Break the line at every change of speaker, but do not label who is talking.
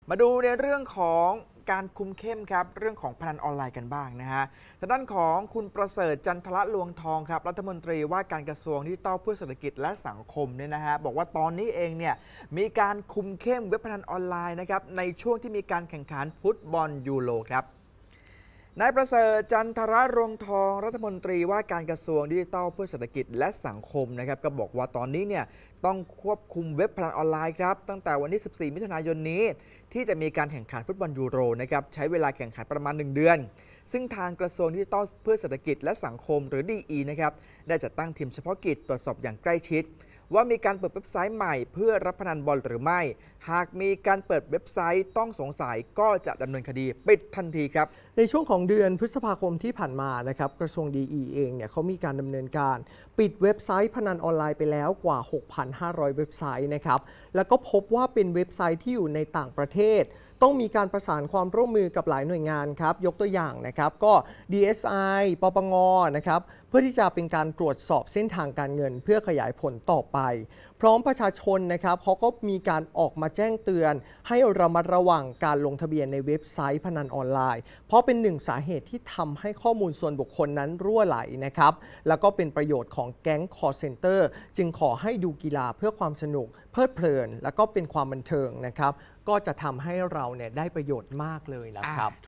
มาดูในเรื่องของการคุมเข้มครับเรื่องของพนันออนไลน์กันบ้างนะฮะทางด้านของคุณประเสริฐจันทระลวงทองครับรัฐมนตรีว่าการกระทรวงดิจิทัลเพื่อเศรษฐกิจและสังคมเนี่ยนะฮะบอกว่าตอนนี้เองเนี่ยมีการคุมเข้มเว็บพนันออนไลน์นะครับในช่วงที่มีการแข่งขันฟุตบอลยูโรครับนายประเสริฐจันทระรวงทองรัฐมนตรีว่าการกระทรวงดิจิทัลเพื่อเศรษฐกิจและสังคมนะครับก็บอกว่าตอนนี้เนี่ยต้องควบคุมเว็บพนันออนไลน์ครับตั้งแต่วันที่ 14 มิถุนายนนี้ที่จะมีการแข่งขันฟุตบอลยูโรนะครับใช้เวลาแข่งขันประมาณ 1 เดือนซึ่งทางกระทรวงดิจิทัลเพื่อเศรษฐกิจและสังคมหรือ DE นะครับได้จัดตั้งทีมเฉพาะกิจตรวจสอบอย่างใกล้ชิดว่ามีการเปิดเว็บไซต์ใหม่เพื่อรับพนันบอลหรือไม่หากมีการเปิดเว็บไซต์ต้องสงสัยก็จะดำเนินคดีปิดทันทีครับ
ในช่วงของเดือนพฤษภาคมที่ผ่านมานะครับกระทรวงดีเองเนี่ยเขามีการดำเนินการปิดเว็บไซต์พนันออนไลน์ไปแล้วกว่า 6,500 เว็บไซต์นะครับแล้วก็พบว่าเป็นเว็บไซต์ที่อยู่ในต่างประเทศต้องมีการประสานความร่วมมือกับหลายหน่วยงานครับยกตัวอย่างนะครับก็ DSI ปปงนะครับเพื่อที่จะเป็นการตรวจสอบเส้นทางการเงินเพื่อขยายผลต่อไปพร้อมประชาชนนะครับเขาก็มีการออกมาแจ้งเตือนให้ระมัดระวังการลงทะเบียนในเว็บไซต์พนันออนไลน์เพราะเป็นหนึ่งสาเหตุที่ทำให้ข้อมูลส่วนบุคคลนั้นรั่วไหลนะครับแล้วก็เป็นประโยชน์ของแก๊ง call center จึงขอให้ดูกีฬาเพื่อความสนุกเพลิดเพลินแล้วก็เป็นความบันเทิงนะครับก็จะทำให้เราเนี่ยได้ประโยชน์มากเลยละครับ